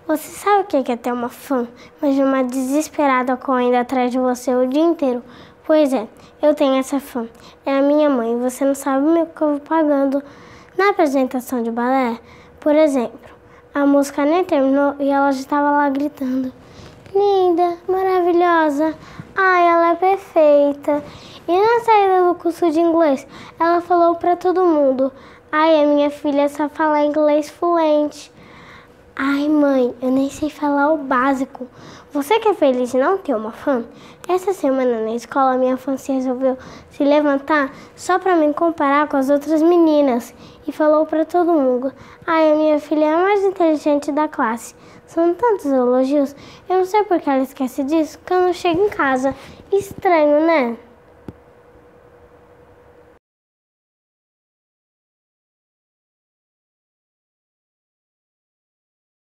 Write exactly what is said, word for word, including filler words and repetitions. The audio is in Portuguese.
Você sabe o que é ter uma fã, mas uma desesperada correndo atrás de você o dia inteiro? Pois é, eu tenho essa fã. É a minha mãe. Você não sabe o que eu vou pagando na apresentação de balé? Por exemplo, a música nem terminou e ela já estava lá gritando: linda, maravilhosa, ai, ela é perfeita. E na saída do curso de inglês, ela falou para todo mundo: ai, a minha filha só fala inglês fluente. Ai, mãe, eu nem sei falar o básico. Você que é feliz de não ter uma fã? Essa semana na escola, minha fã se resolveu se levantar só para me comparar com as outras meninas e falou para todo mundo: ai, a minha filha é a mais inteligente da classe. São tantos elogios. Eu não sei por que ela esquece disso quando eu chego em casa. Estranho, né?